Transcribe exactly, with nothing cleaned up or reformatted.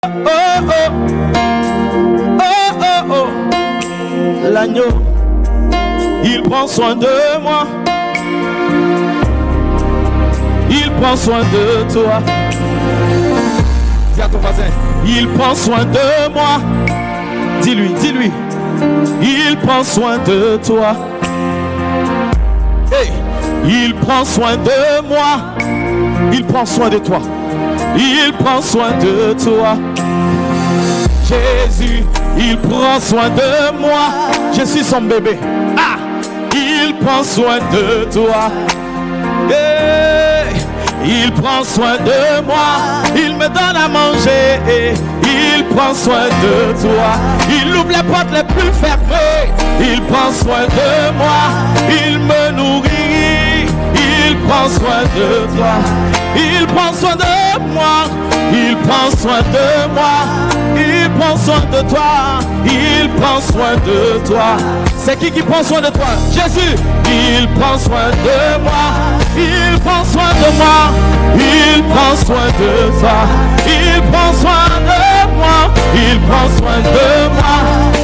oh, oh, oh, oh. L'agneau, il prend soin de moi. Il prend soin de toi. Dis à ton voisin, il prend soin de moi. Dis-lui, dis-lui, il prend soin de toi. Hey, il prend soin de moi. Il prend soin de toi. Il prend soin de toi. Jésus, il prend soin de moi. Je suis son bébé. Ah, il prend soin de toi. Hey, il prend soin de moi. Il me donne à manger. Il prend soin de toi. Il ouvre les portes les plus fermées. Il prend soin de moi. Il me nourrit. Il prend soin de toi. Il prend soin de moi. Il prend soin de moi. Il prend soin de toi. Il prend soin de toi. C'est qui qui prend soin de toi? Jésus. Il prend soin de moi. Il prend soin de moi. Il prend soin de toi. Il prend soin de moi. Il prend soin de moi.